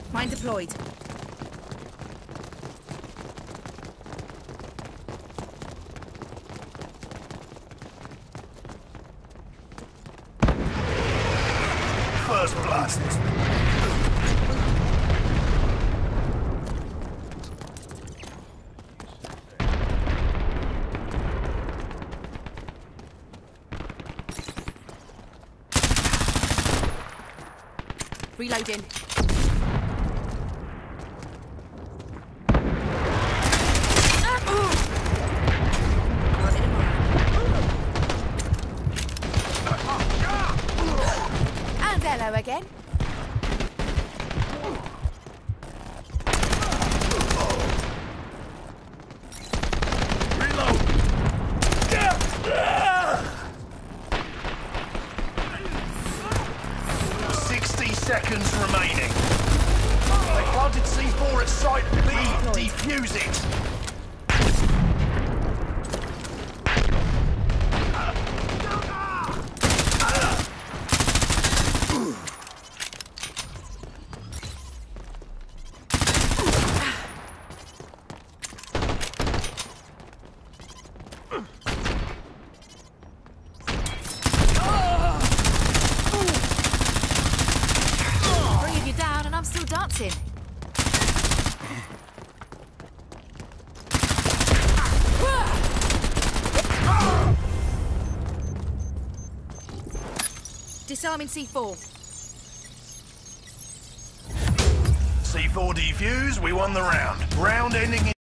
Mine deployed. First blast. Reloading. And hello again. Reload. 60 seconds remaining. They planted C4 at site B. Defuse it. Bringing you down and I'm still dancing. Disarming C4. C4 defuse, we won the round. Round ending in